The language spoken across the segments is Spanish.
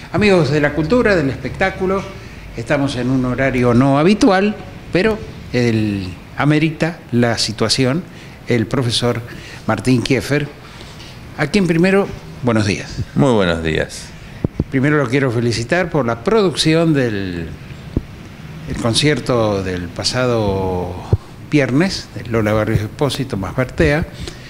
Amigos de la cultura, del espectáculo, estamos en un horario no habitual, pero amerita la situación el profesor Martín Kieffer, a quien primero, buenos días. Muy buenos días. Primero lo quiero felicitar por la producción del concierto del pasado viernes, de Lola Barrios Espósito más Bertea,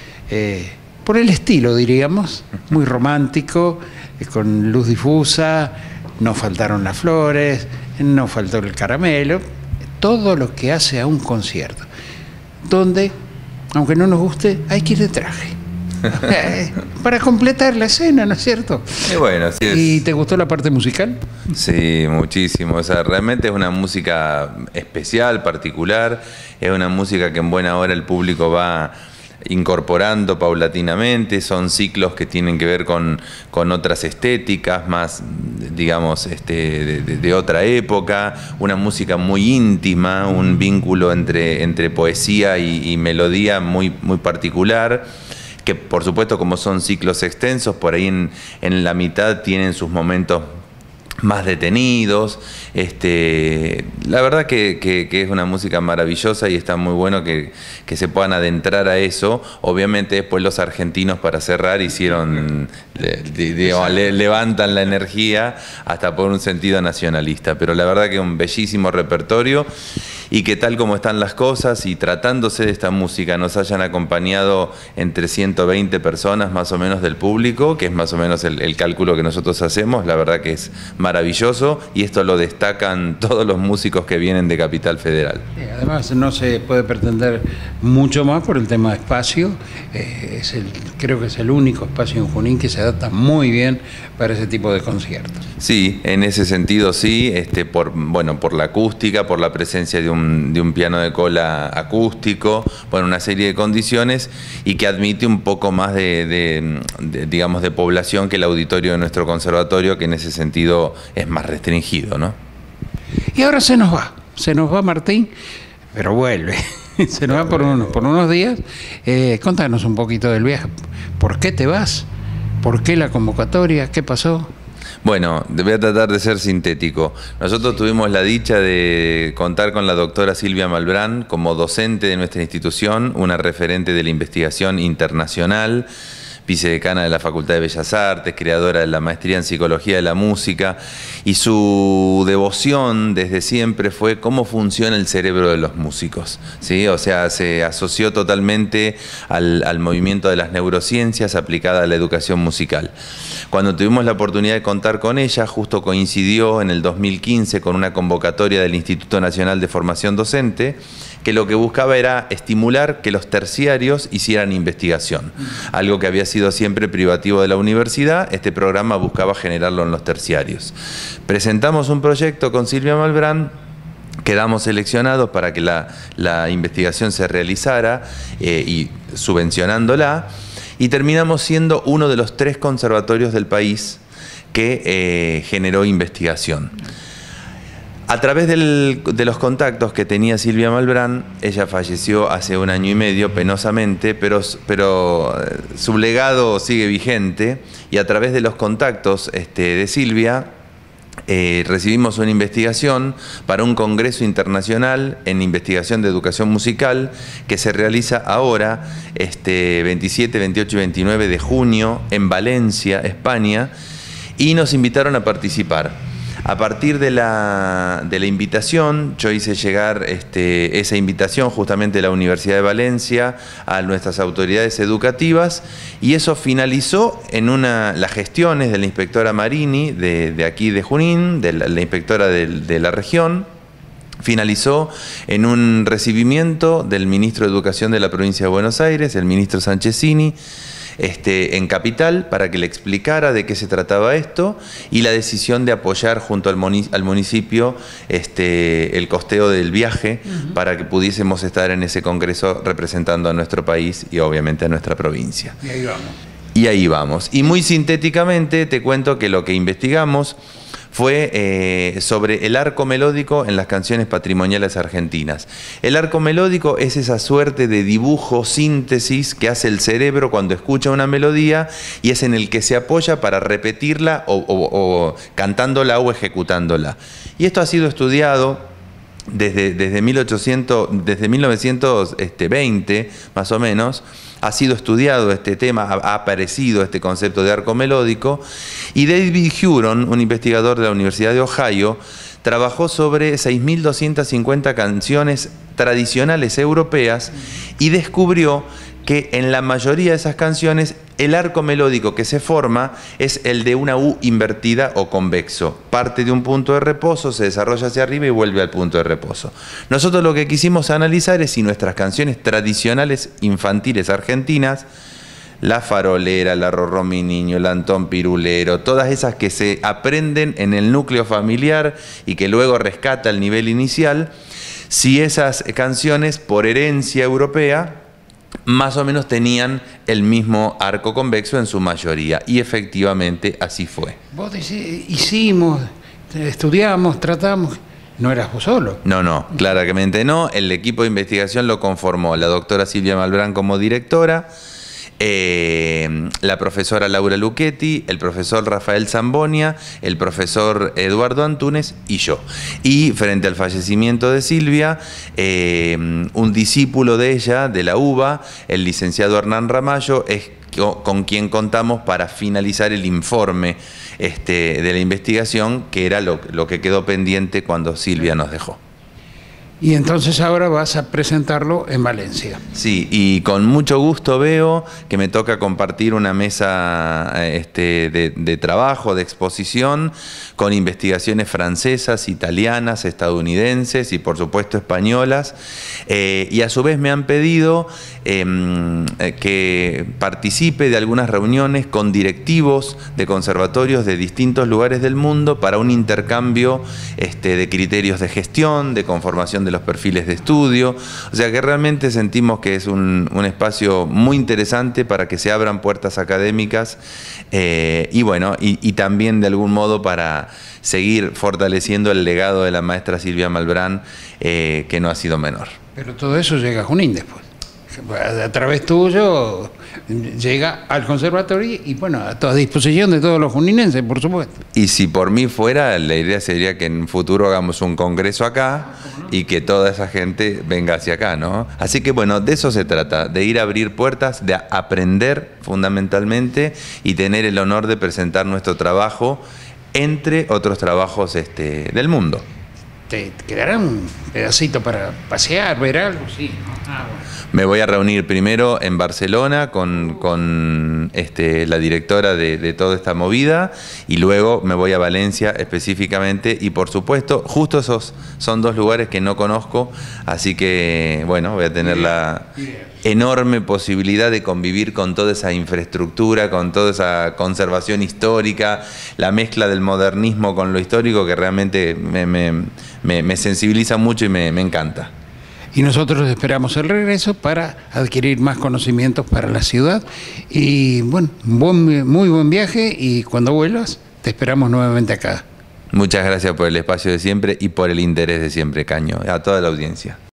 por el estilo, diríamos, muy romántico, con luz difusa, no faltaron las flores, no faltó el caramelo, todo lo que hace a un concierto, donde, aunque no nos guste, hay que ir de traje. Para completar la escena, ¿no es cierto? Y bueno, sí es. ¿Y te gustó la parte musical? Sí, muchísimo. O sea, realmente es una música especial, particular. Es una música que en buena hora el público va incorporando paulatinamente. Son ciclos que tienen que ver con otras estéticas, más, digamos, de otra época. Una música muy íntima, un vínculo entre poesía y melodía muy particular. Que por supuesto, como son ciclos extensos, por ahí en la mitad tienen sus momentos más detenidos. La verdad que es una música maravillosa y está muy bueno que se puedan adentrar a eso. Obviamente después los argentinos, para cerrar, hicieron, levantan la energía hasta por un sentido nacionalista, pero la verdad que es un bellísimo repertorio, y que tal como están las cosas y tratándose de esta música nos hayan acompañado entre 120 personas más o menos del público, que es más o menos el cálculo que nosotros hacemos. La verdad que es maravilloso, y esto lo destacan todos los músicos que vienen de Capital Federal. Además no se puede pretender mucho más por el tema de espacio. Creo que es el único espacio en Junín que se adapta muy bien para ese tipo de conciertos. Sí, en ese sentido sí, por la acústica, por la presencia de un piano de cola acústico, bueno, una serie de condiciones, y que admite un poco más digamos, de población que el auditorio de nuestro conservatorio, que en ese sentido es más restringido, ¿no? Y ahora se nos va Martín, pero vuelve. Se nos va por unos días. Contanos un poquito del viaje. ¿Por qué te vas? ¿Por qué la convocatoria? ¿Qué pasó? Bueno, voy a tratar de ser sintético. Nosotros tuvimos la dicha de contar con la doctora Silvia Malbrán como docente de nuestra institución, una referente de la investigación internacional, vicedecana de la Facultad de Bellas Artes, creadora de la maestría en Psicología de la Música, y su devoción desde siempre fue cómo funciona el cerebro de los músicos, ¿sí? O sea, se asoció totalmente al movimiento de las neurociencias aplicada a la educación musical. Cuando tuvimos la oportunidad de contar con ella, justo coincidió en el 2015 con una convocatoria del Instituto Nacional de Formación Docente, que lo que buscaba era estimular que los terciarios hicieran investigación, algo que había sido siempre privativo de la universidad. Este programa buscaba generarlo en los terciarios. Presentamos un proyecto con Silvia Malbrán, quedamos seleccionados para que la investigación se realizara, y subvencionándola, y terminamos siendo uno de los 3 conservatorios del país que generó investigación. A través de los contactos que tenía Silvia Malbrán, ella falleció hace 1 año y medio, penosamente, pero su legado sigue vigente, y a través de los contactos de Silvia recibimos una investigación para un congreso internacional en investigación de educación musical que se realiza ahora, 27, 28 y 29 de junio en Valencia, España, y nos invitaron a participar. A partir de la invitación, yo hice llegar esa invitación justamente de la Universidad de Valencia a nuestras autoridades educativas, y eso finalizó en las gestiones de la inspectora Marini de aquí de Junín, de la inspectora de la región. Finalizó en un recibimiento del ministro de Educación de la provincia de Buenos Aires, el ministro Sanchezini, en Capital, para que le explicara de qué se trataba esto, y la decisión de apoyar junto al municipio el costeo del viaje, para que pudiésemos estar en ese congreso representando a nuestro país y obviamente a nuestra provincia. Y ahí vamos. Y ahí vamos. Y muy sintéticamente te cuento que lo que investigamos fue sobre el arco melódico en las canciones patrimoniales argentinas. El arco melódico es esa suerte de dibujo, síntesis que hace el cerebro cuando escucha una melodía y es en el que se apoya para repetirla o cantándola o ejecutándola. Y esto ha sido estudiado desde 1920, más o menos. Ha sido estudiado este tema, ha aparecido este concepto de arco melódico, y David Huron, un investigador de la Universidad de Ohio, trabajó sobre 6.250 canciones tradicionales europeas y descubrió que en la mayoría de esas canciones el arco melódico que se forma es el de una U invertida o convexo. Parte de un punto de reposo, se desarrolla hacia arriba y vuelve al punto de reposo. Nosotros lo que quisimos analizar es si nuestras canciones tradicionales infantiles argentinas, la farolera, la Rorró mi niño, el Antón Pirulero, todas esas que se aprenden en el núcleo familiar y que luego rescata el nivel inicial, si esas canciones por herencia europea más o menos tenían el mismo arco convexo en su mayoría, y efectivamente así fue. Vos decís, hicimos, estudiamos, tratamos, no eras vos solo. No, claramente no. El equipo de investigación lo conformó la doctora Silvia Malbrán como directora, la profesora Laura Luchetti, el profesor Rafael Zambonia, el profesor Eduardo Antúnez y yo. Y frente al fallecimiento de Silvia, un discípulo de ella, de la UBA, el licenciado Hernán Ramallo, es con quien contamos para finalizar el informe de la investigación, que era lo que quedó pendiente cuando Silvia nos dejó. Y entonces ahora vas a presentarlo en Valencia. Sí, y con mucho gusto veo que me toca compartir una mesa de trabajo, de exposición, con investigaciones francesas, italianas, estadounidenses y por supuesto españolas. Y a su vez me han pedido que participe de algunas reuniones con directivos de conservatorios de distintos lugares del mundo para un intercambio de criterios de gestión, de conformación de los perfiles de estudio. O sea que realmente sentimos que es un espacio muy interesante para que se abran puertas académicas y bueno, y también de algún modo para seguir fortaleciendo el legado de la maestra Silvia Malbrán, que no ha sido menor. Pero todo eso llega a Junín después. A través tuyo llega al conservatorio y bueno, a toda disposición de todos los juninenses, por supuesto. Y si por mí fuera, la idea sería que en un futuro hagamos un congreso acá y que toda esa gente venga hacia acá, ¿no? Así que bueno, de eso se trata, de ir a abrir puertas, de aprender fundamentalmente y tener el honor de presentar nuestro trabajo entre otros trabajos del mundo. ¿Te quedará un pedacito para pasear, ver algo? Sí. Bueno. Me voy a reunir primero en Barcelona con la directora de toda esta movida y luego me voy a Valencia específicamente y por supuesto justo esos son dos lugares que no conozco, así que bueno, voy a tener la enorme posibilidad de convivir con toda esa infraestructura, con toda esa conservación histórica, la mezcla del modernismo con lo histórico que realmente me sensibiliza mucho y me encanta. Y nosotros esperamos el regreso para adquirir más conocimientos para la ciudad. Y bueno, muy buen viaje y cuando vuelvas te esperamos nuevamente acá. Muchas gracias por el espacio de siempre y por el interés de siempre, Caño, a toda la audiencia.